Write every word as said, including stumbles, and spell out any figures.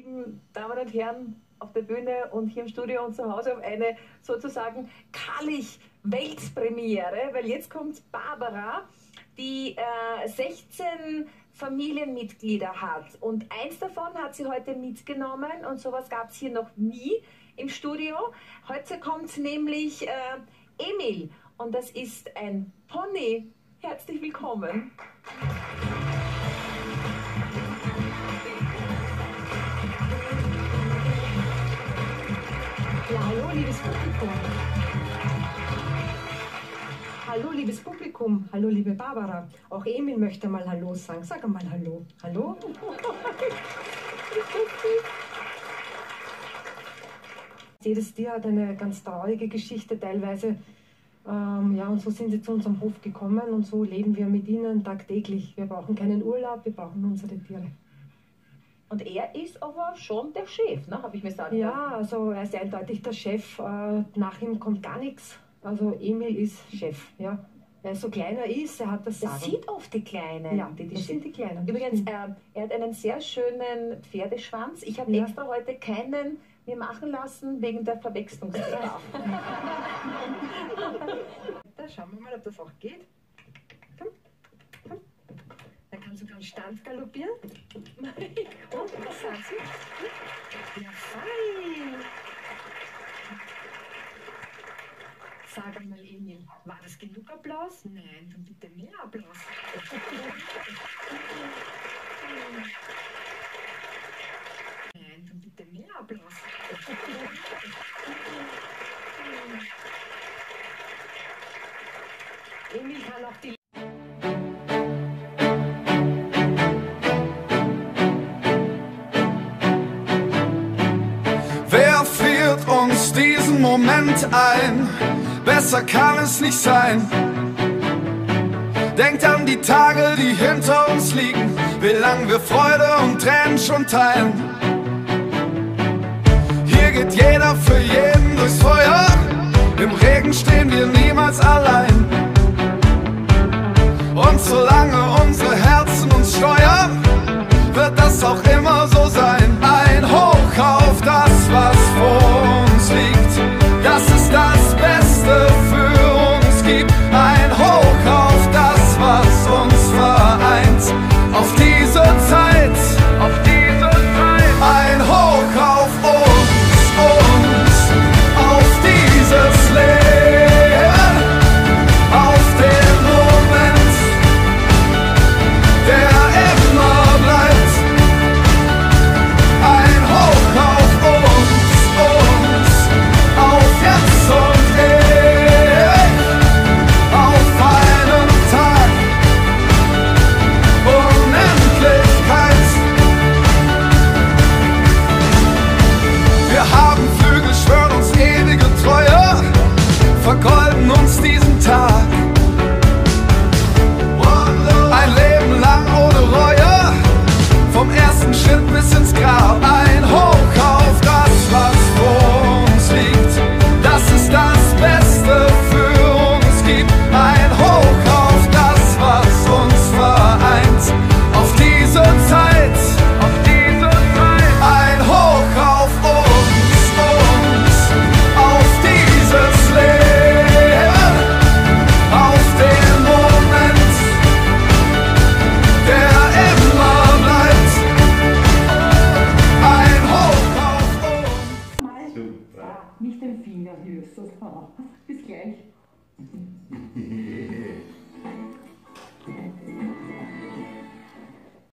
lieben Damen und Herren auf der Bühne und hier im Studio und zu Hause auf eine sozusagen Kalich-Weltpremiere, weil jetzt kommt Barbara, die äh, sechzehn Familienmitglieder hat und eins davon hat sie heute mitgenommen und sowas gab es hier noch nie im Studio. Heute kommt nämlich äh, Emil und das ist ein Pony. Herzlich willkommen. Ja, hallo, liebes Publikum. Hallo, liebes Publikum. Hallo, liebe Barbara. Auch Emil möchte mal Hallo sagen. Sag einmal Hallo. Hallo? Jedes Tier hat eine ganz traurige Geschichte teilweise. Ähm, ja, und so sind sie zu unserem Hof gekommen und so leben wir mit ihnen tagtäglich. Wir brauchen keinen Urlaub, wir brauchen unsere Tiere. Und er ist aber schon der Chef, ne? Habe ich mir sagen Ja, lassen. also er ist eindeutig der Chef. Äh, nach ihm kommt gar nichts. Also Emil ist Chef, ja. Weil er so kleiner ist, er hat das Sagen. Das sieht oft die Kleinen. Ja, die, die das sind die Kleinen. Übrigens, äh, er hat einen sehr schönen Pferdeschwanz. Ich habe Ja. extra heute keinen mir machen lassen, wegen der Verwechslungsgefahr. Da schauen wir mal, ob das auch geht. Komm, komm. Dann kannst du ganz Stand galoppieren. Mein Gott, was sagst du? Ja, fein. Sag einmal, Emil, war das genug Applaus? Nein, dann bitte mehr Applaus. Nein, dann bitte mehr Applaus. Emil kann auch die Wer friert uns diesen Moment ein? Besser kann es nicht sein. Denkt an die Tage, die hinter uns liegen, wie lang wir Freude und Tränen schon teilen. Hier geht jeder für jeden durchs Feuer, im Regen stehen wir niemals allein. Und solange unsere Herzen uns steuern, wird das auch immer so sein. Ein Hoch auf das, was vor uns liegt, das ist das Beste für uns gibt. Ein Hoch auf das, was uns vereint, auf diese Zeit, auf diese Zeit. Ein Hoch auf uns, uns, auf dieses Leben, auf den Moment, der immer bleibt. Ein Hoch auf uns, uns, auf jetzt und ewig, auf einen Tag, Unendlichkeit. Wir haben Flügel, schwören uns ewige Treue, vergolden uns diesen Tag. Ein Leben lang ohne Reue, vom ersten Schritt bis ins Grab. Ein Hoch auf das, was vor uns liegt, das ist das Beste für uns gibt. Ein Hoch auf das, was uns vereint, auf diese Zeit, auf diese Zeit. Ein Hoch auf uns, uns, auf dieses Leben, auf den Moment, der immer bleibt. Ein Hoch auf uns. Super. Nicht den Finger höchstens. Bis gleich.